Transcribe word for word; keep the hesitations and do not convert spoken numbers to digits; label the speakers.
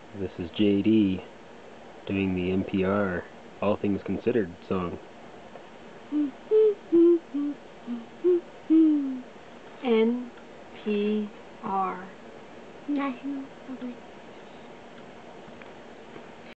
Speaker 1: This is J D doing the N P R All Things Considered song.
Speaker 2: N P R
Speaker 3: National Public